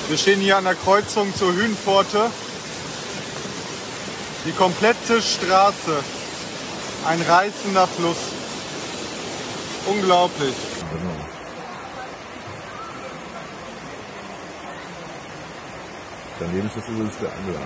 Wir stehen hier an der Kreuzung zur Hühnpforte. Die komplette Straße, ein reißender Fluss. Unglaublich. Daneben ist das übrigens der Angler.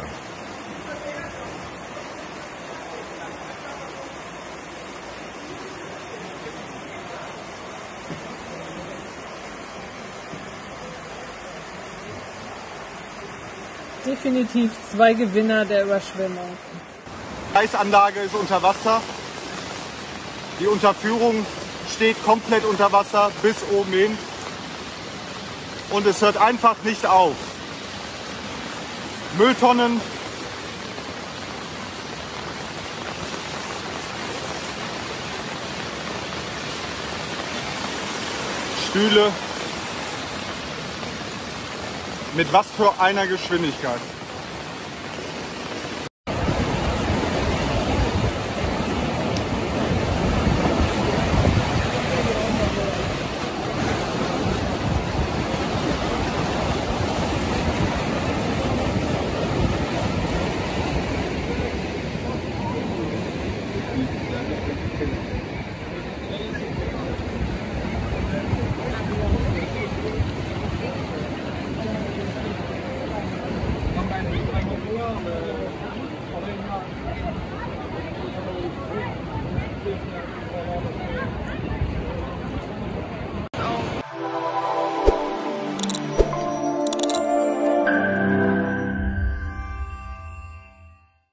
Definitiv 2 Gewinner der Überschwemmung. Die Eisanlage ist unter Wasser. Die Unterführung steht komplett unter Wasser bis oben hin. Und es hört einfach nicht auf. Mülltonnen, Stühle. Mit was für einer Geschwindigkeit.